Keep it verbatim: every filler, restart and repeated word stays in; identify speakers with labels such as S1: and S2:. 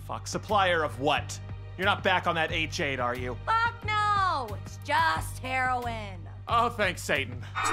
S1: fuck? Supplier of what? You're not back on that H eight, are you?
S2: Fuck no! It's just heroin.
S1: Oh, thanks, Satan.